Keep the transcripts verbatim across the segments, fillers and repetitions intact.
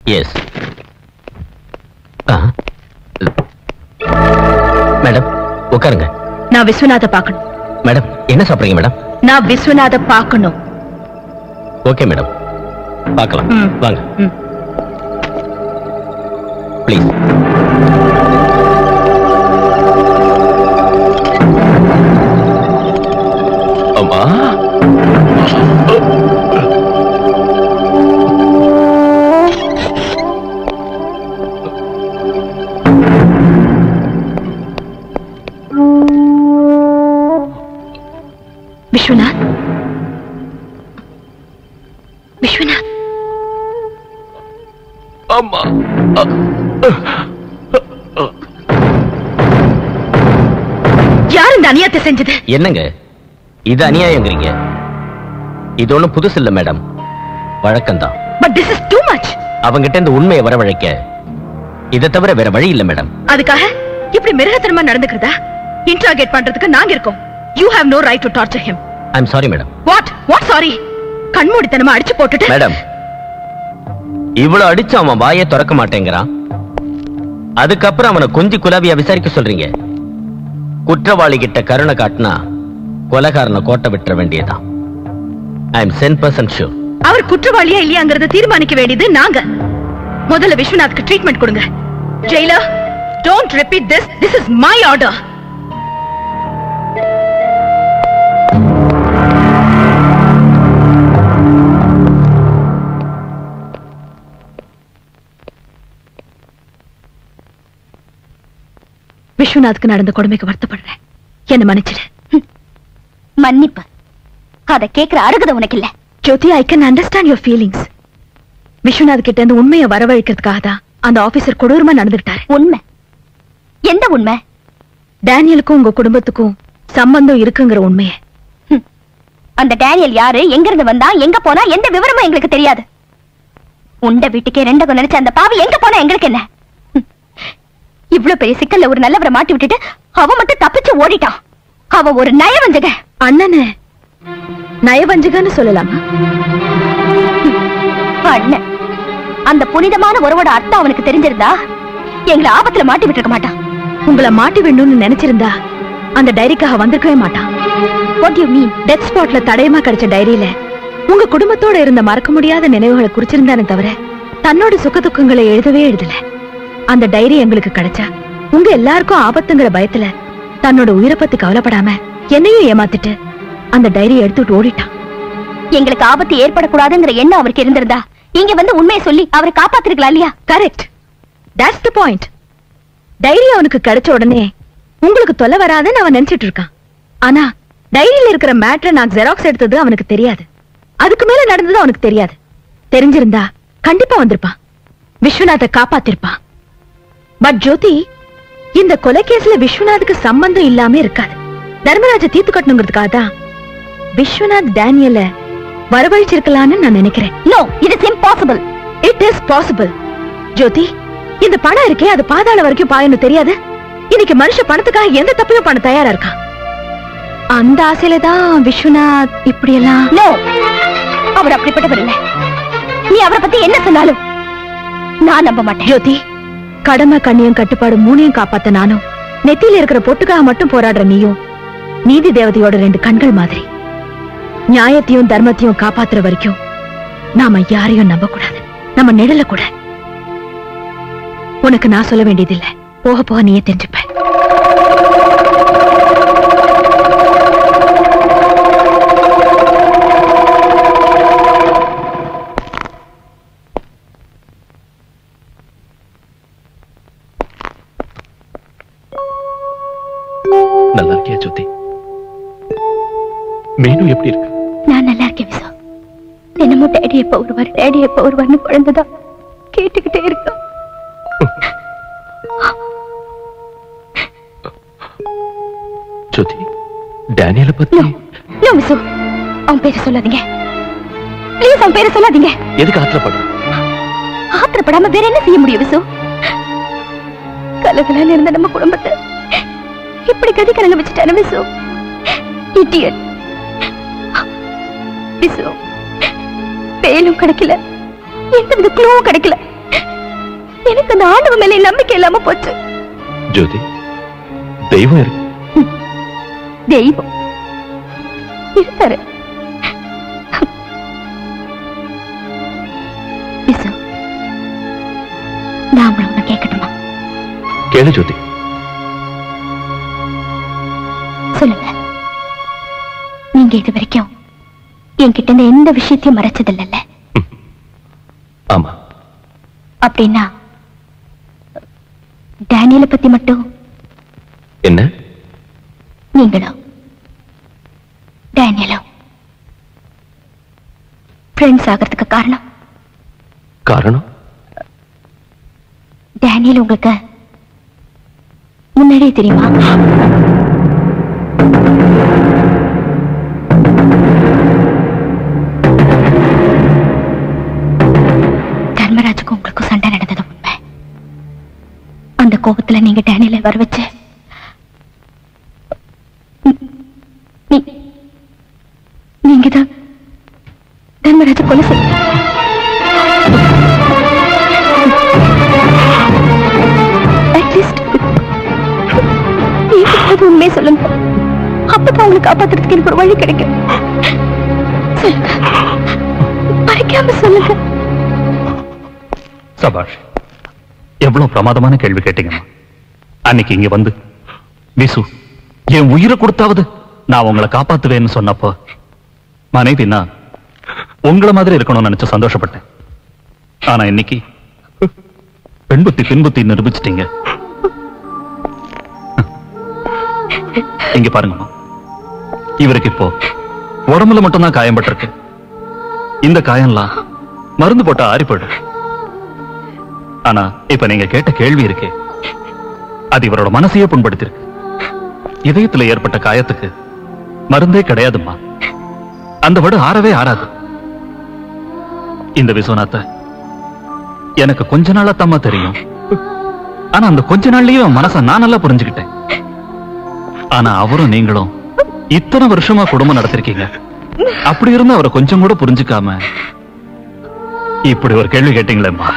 S. Madam உட்காருங்க. நான் விஸ்வநாத பார்க்கணும். மேடம் என்ன சாப்பிடுறீங்க மேடம்? நான் விஸ்வநாத பார்க்கணும். ஓகே மேடம், பார்க்கலாம். வாங்க ப்ளீஸ். அம்மா விஸ்வநாத், விஸ்வநாத். அம்மா யார் இந்த அநியாயத்தை செஞ்சது? என்னங்க இது அநியாயங்கிறீங்க? இது ஒண்ணும் புதுசு இல்ல மேடம், வழக்கம்தான். But this is too much. அவங்கிட்ட இந்த உண்மையை வரவழைக்க இதை தவிர வேற வழி இல்ல மேடம். அதுக்காக இப்படி மிருகத்தனமா நடந்துக்கிறதா? இன்ட்ராகேட் பண்றதுக்கு நாங்க இருக்கோம். You have no right to torture him. I'm sorry madam. What? What sorry? கண்மூடித்தனமா அடிச்சு போட்டுட்டு. மேடம், இவ்வளவு அடிச்சு அவன் வாயை திறக்க மாட்டேங்கிறான். அதுக்கப்புறம் அவனை கொஞ்சி குலாவியா விசாரிக்க சொல்றீங்க. குற்றவாளி கிட்ட கருணை காட்டினா கொலைகாரனை கோட்டை விட்டுற வேண்டியதான். I am one hundred percent sure. அவர் குற்றவாளியா இல்லையாங்கறத தீர்மானிக்க வேண்டியது நாங்க. முதல்ல விஸ்வநாத்க்கு ட்ரீட்மெண்ட் கொடுங்க. Jailer, don't repeat this. This is my order. விஸ்வநாத்க்கு நடந்த கொடுமைக்கு வருத்தப்படுறேன். என்ன மன்னிச்சிடு. மன்னிப்பு அத கேக்குற அருகதை உனக்கு இல்ல. ஜோதி, I can understand your feelings. Viswanath கிட்ட இருந்து உண்மையை வரவழைக்கிறதுக்காக தான் அந்த ஆபீசர் கொடூரமா நடந்துட்டாரு. உண்மை? எந்த உண்மை? டேனியலுக்கும் உங்க குடும்பத்துக்கும் சம்பந்தம் இருக்குங்கிற உண்மையை. அந்த டேனியல் யாரு, எங்க இருந்து வந்தா, எங்க போனா, எந்த விவரமும் எங்களுக்கு தெரியாது. உண்ட வீட்டுக்கே ரெண்டகம் நினைச்ச அந்த பாவி எங்க போனா எங்களுக்கு என்ன? இவ்வளவு பெரிய சிக்கல்ல ஒரு நல்லவரை மாட்டி விட்டுட்டு அவ மட்டும் தப்பிச்சு ஓடிட்டான். அவ ஒரு நயவஞ்சக. அண்ணனு நயவஞ்சகன்னு சொல்லலாமா? அண்ணன் அந்த புனிதமான ஒருவோட அர்த்தம் அவனுக்கு தெரிஞ்சிருந்தா எங்களை ஆபத்துல மாட்டி விட்டுருக்க மாட்டான். உங்களை மாட்டி விடணும்னு நினைச்சிருந்தா அந்த டைரிக்காக வந்திருக்கவே மாட்டான். What do you mean? Death ஸ்பாட்ல தடயமா கிடைச்ச டைரியில உங்க குடும்பத்தோட இருந்த மறக்க முடியாத நினைவுகளை குறிச்சிருந்தானே தவிர தன்னோட சுக துக்கங்களை எழுதவே எழுதல. அந்த டைரி எங்களுக்கு கிடைச்சா உங்க எல்லாருக்கும் ஆபத்துங்கிற பயத்துல தன்னோட உயிரை பத்தி கவலைப்படாம என்னையும் ஏமாத்திட்டு அந்த டைரியை எடுத்துட்டு ஓடிட்டான். எங்களுக்கு ஆபத்து ஏற்படக்கூடாதுங்கிற எண்ணம் அவருக்கு இருந்திருந்தா இங்க வந்து உண்மையை சொல்லி அவரை காப்பாத்திருக்கலாம் இல்லையா? Correct, that's the point. Diary அவனுக்கு கிடைச்ச உடனே உங்களுக்கு தொல்லை வராதுன்னு அவன் நினைச்சிட்டு இருக்கான். ஆனா டைரியில இருக்கிற மேட்டரை நான் ஜெராக்ஸ் எடுத்தது அவனுக்கு தெரியாது. அதுக்கு மேல நடந்தது அவனுக்கு தெரியாது. தெரிஞ்சிருந்தா கண்டிப்பா வந்திருப்பான், விஸ்வநாத்தை காப்பாத்திருப்பான். பட் ஜோதி, இந்த கொலை கேஸ்ல விஸ்வநாத்துக்கு சம்பந்தம் இல்லாம இருக்காது. தர்மராஜ தீர்த்து கட்டணுங்கிறதுக்காக தான் விஸ்வநாத் டேனியல வரவழைச்சிருக்கலான்னு நான் நினைக்கிறேன். No, it is impossible. It is possible. Jyothi, இந்த பணம் இருக்கே அது பாதாள வரைக்கும் பாயணும் தெரியாது. இன்னைக்கு மனுஷ பணத்துக்காக எந்த தப்பையும் பண்ண தயாரா இருக்கான். அந்த ஆசையில தான் விஸ்வநாத் இப்படி எல்லாம். நோ, அவர் அப்படிப்பட்டவர் இல்ல. நீ அவரை பத்தி என்ன சொன்னாலும் நான் நம்ப மாட்டேன். ஜோதி, கடமை கண்ணியம் கட்டுப்பாடு மூணையும் காப்பாத்த நானும், நெத்தியில இருக்கிற பொட்டுக்காக மட்டும் போராடுற நீயும் நீதி தேவதையோட ரெண்டு கண்கள் மாதிரி. நியாயத்தையும் தர்மத்தையும் காப்பாத்துற வரைக்கும் நாம யாரையும் நம்ப கூடாது, நம்ம நிழல கூட. உனக்கு நான் சொல்ல வேண்டியதில்லை, போக போக நீயே தெரிஞ்சுப்ப. நல்லா இருக்கியா ஜோதி? மேனு எப்படி இருக்கு? நான் நல்லா இருக்கேன் விசா. தினமும் டேடி எப்ப வருவார், டேடி எப்ப வருவார்னு குழந்தைதான் கேட்டுக்கிட்டே இருக்கா. ஜோதி, டேனியல பத்தி நோ விசு, அவன் பேரை சொல்லாதீங்க ப்ளீஸ். அவன் பேரை சொல்லாதீங்க. எதுக்கு ஆத்திரப்படுற? ஆத்திரப்படாம வேற என்ன செய்ய முடியும் விசு? கலகலான்னு இருந்த நம்ம குடும்பத்தை இப்படி கதி கலங்க வச்சுட்டான விசு. இடியட் விசு. பேலும் கிடைக்கல, எந்த வித க்ளூவும் கிடைக்கல. நம்பிக்கை இல்லாம போச்சு. ஜோதி, தெய்வம் இருக்கு. தெய்வம் இருக்காரு. நான் உங்களை ஒண்ணு கேட்கட்டுமா? கேளு ஜோதி. சொல்லுங்க. நீங்க இது வரைக்கும் என்கிட்ட இருந்து எந்த விஷயத்தையும் மறைச்சதில்ல. ஆமா. அப்படின்னா டேனியலை பத்தி மட்டும் என்ன? நீங்களும் டேனியலும் ஃப்ரெண்ட்ஸ் ஆகிறதுக்கு காரணம் காரணம் டேனியல் உங்களுக்கு முன்னாடியே தெரியுமா? தர்மராஜுக்கும் உங்களுக்கும் சண்டை நடந்தது உண்மை. அந்த கோபத்துல நீங்க டேனியலை வர வச்சு நீங்க தான் தர்மராஜ கொலை செய்ய. அட்லீஸ்ட் நீங்க உண்மையை சொல்லுங்க. அப்பதான் உங்களை காப்பாத்துறதுக்கு எனக்கு ஒரு வழி கிடைக்கும். சொல்லுங்க, மறைக்காம சொல்லுங்க. சபாஷ், எவ்வளவு பிரமாதமான கேள்வி கேட்டீங்கம்மா. அன்னைக்கு இங்க வந்து விசு என் உயிரை கொடுத்தாவது நான் உங்களை காப்பாத்துவேன்னு சொன்னப்போ மனைவினா உங்களை மாதிரி இருக்கணும்னு நினைச்சு சந்தோஷப்பட்டேன். ஆனா இன்னைக்கு பெண்புத்தி பின்புத்தி நிரூபிச்சிட்டீங்க. இங்க பாருங்கம்மா, இவருக்கு இப்போ உடம்புல மட்டும்தான் காயம் பட்டிருக்கு. இந்த காயம்லாம் மருந்து போட்டா ஆறி போயிடும். ஆனா இப்ப நீங்க கேட்ட கேள்வி இருக்கே, அது இவரோட மனசையே புண்படுத்திருக்கு. இதயத்துல ஏற்பட்ட காயத்துக்கு மருந்தே கிடையாதும்மா. அந்த வடு ஆறவே ஆறாது. இந்த விஸ்வநாத்த எனக்கு கொஞ்ச நாளா தம்மா தெரியும். ஆனா அந்த கொஞ்ச நாள்லயே அவன் மனச நான் நல்லா புரிஞ்சுக்கிட்டேன். ஆனா அவரும் நீங்களும் இத்தனை வருஷமா குடும்பம் நடத்திருக்கீங்க. அப்படி இருந்து அவரை கொஞ்சம் கூட புரிஞ்சுக்காம இப்படி ஒரு கேள்வி கேட்டீங்களேம்மா.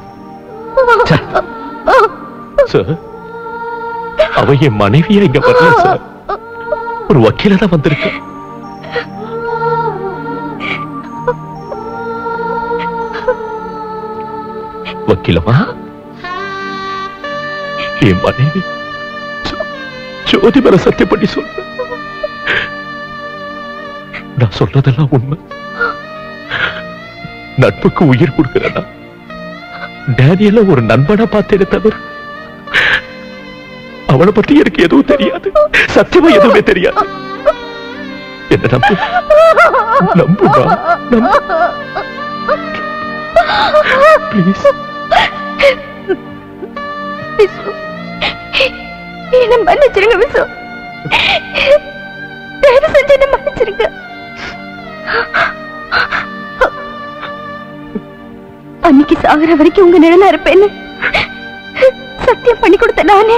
சார், அவ என் மனைவியா இங்க வரல சார், ஒரு வக்கீல தான் வந்திருக்க. வக்கீலமா, என் மனைவி ஜோதி மேல சத்தியம் பண்ணி சொல்ற, நான் சொல்றதெல்லாம் உண்மை. நட்புக்கு உயிர் கொடுக்கிறேன்னா டேனியல ஒரு நண்பனா பார்த்தேனே தவிர அவளை பத்தி எனக்கு எதுவும் தெரியாது. சத்தியமா எதுவுமே தெரியாது. என்ன நம்பு, நம்புடா, நம்பு ப்ளீஸ். என்ன மன்னிச்சிருங்க விசு, தயவு செஞ்சு என்ன மன்னிச்சிருங்க. அன்னைக்கு சாகுற வரைக்கும் உங்க நிழலா இருப்பேன்னு சத்தியம் பண்ணி கொடுத்த நானே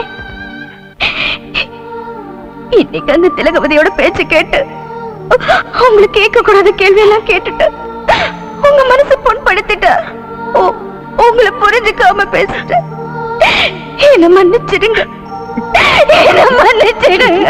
இன்னைக்கு அந்த திலகவதியோட பேச்சு கேட்டு உங்களுக்கு கேட்க கூடாத கேள்வி எல்லாம் கேட்டுட்டு உங்க மனசு புண்படுத்திட்டு உங்களை புரிஞ்சுக்காம பேசிட்டு என்ன மன்னிச்சிடுங்க, என்ன மன்னிச்சிடுங்க.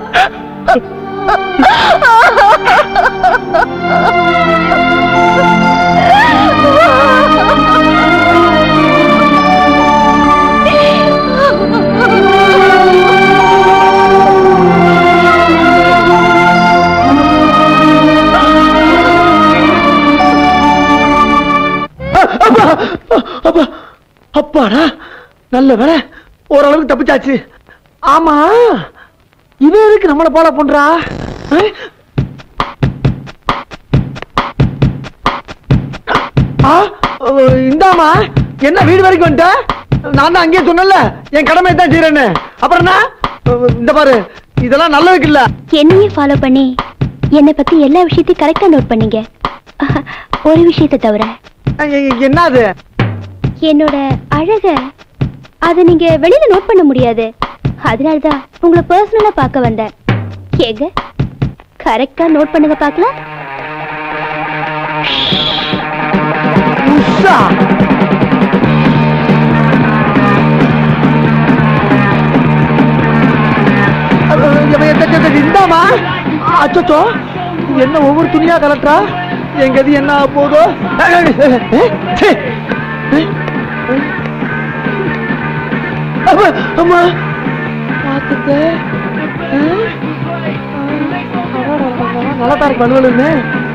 அப்பாடா, நல்ல வேலை, ஓரளவுக்கு தப்பிச்சாச்சு. ஆமா, இவன் எதுக்கு நம்மள போல பண்றா? இந்தாமா, என்ன வீடு வரைக்கும் வந்துட்ட? நான் தான் அங்கேயே சொன்னல என் கடமை தான் செய்யறேன்னு. அப்புறம் என்ன? இந்த பாரு, இதெல்லாம் நல்லதுக்கு இல்ல. என்னையே ஃபாலோ பண்ணி என்னை பத்தி எல்லா விஷயத்தையும் கரெக்டா நோட் பண்ணீங்க. ஒரு விஷயத்தை தவிர. என்ன அது? என்னோட அழக அதை நீங்க வெளியில நோட் பண்ண முடியாது. அதனாலதான் உங்களை பர்சனலா பார்க்க வந்தேன். ஏங்க கரெக்டா நோட் பண்ணுங்க பார்க்கலாம். அச்சோ என்ன ஒவ்வொரு துணியா கலட்டா எங்க இது என்ன போதோ அம்மா பாத்துக்க நல்லா தான் பண்ணுவலுன்னு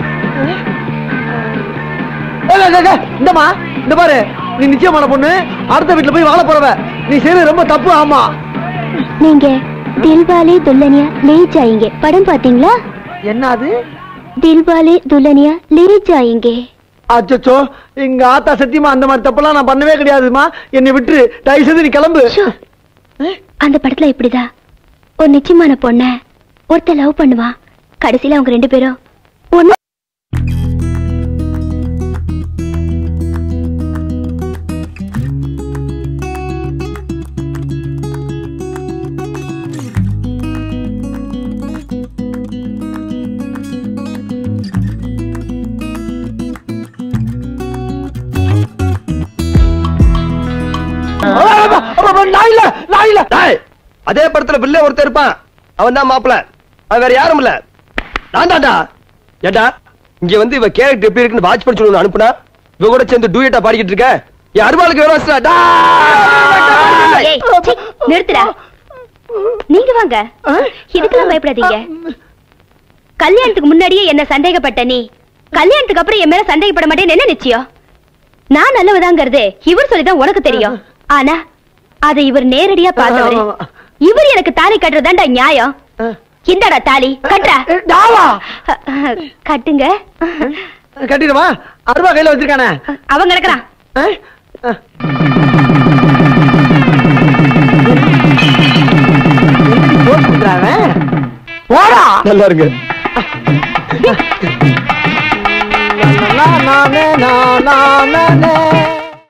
இந்தமா இந்த பாரு நீ நிச்சயமான பொண்ணு அடுத்த வீட்டுல போய் வாழ போறவ நீ செய்யறது ரொம்ப தப்பு ஆமா நீங்க தில்வாலே துல்ஹனியா லே ஜாயேங்கே படம் பாத்தீங்களா என்ன அது தில்வாலே துல்ஹனியா லே ஜாயேங்கே அச்சோ எங்க ஆத்தா சத்தியமா அந்த மாதிரி தப்பெல்லாம் நான் பண்ணவே கிடையாதுமா என்னை விட்டு தயவு செய்து நீ கிளம்பு அந்த படத்துல இப்படிதான் ஒரு நிச்சயமான பொண்ண ஒருத்த லவ் பண்ணுவான் கடைசியில அவங்க ரெண்டு பேரும் ஒண்ணு அதே படத்துல பிள்ளை ஒருத்தர் இருப்பான் அவன் தான் மாப்பிள்ள அவன் வேற யாரும் இல்ல நான் தான்டா ஏண்டா இங்க வந்து இவ கேரக்டர் எப்படி இருக்குன்னு வாட்ச் பண்ணி சொல்லு அனுப்புனா இவ கூட சேர்ந்து டூயட்டா பாடிக்கிட்டு இருக்க என் அருவாளுக்கு வேற நிறுத்துடா நீங்க வாங்க இதுக்கெல்லாம் பயப்படாதீங்க கல்யாணத்துக்கு முன்னாடியே என்ன சந்தேகப்பட்ட நீ கல்யாணத்துக்கு அப்புறம் என் மேல சந்தேகப்பட மாட்டேன்னு என்ன நிச்சயம் நான் நல்லவதாங்கிறது இவர் சொல்லிதான் உனக்கு தெரியும் ஆனா அதை இவர் நேரடியா பார்த்தவரு இவர் எனக்கு தாலி கட்டுறதாண்டா நியாயம் இந்தடா தாலி கட்டுற கட்டுங்க கட்டிடுவா அருவா கையில வச்சிருக்கானே அவன் கிடக்குறான் போடா நல்லா இருங்க நானே நானே